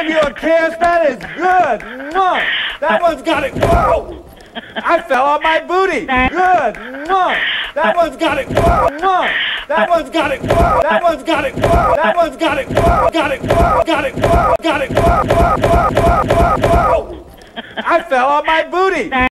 give you a kiss. That is good. Mwah. That one's got it. Whoa. I fell on my booty. Good. Mwah. That one's got it. Mwah. That one's got it. That one's got it. That one's got it. Got it. Got it. Got it. I fell on my booty.